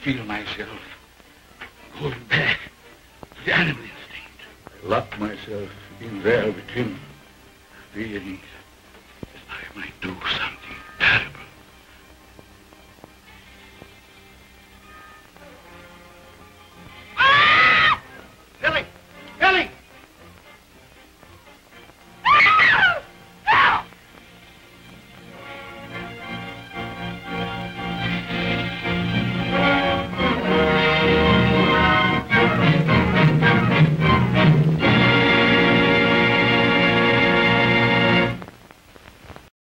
feel myself going back to the animal instinct. I locked myself in there with him, fearing that I might do something terrible.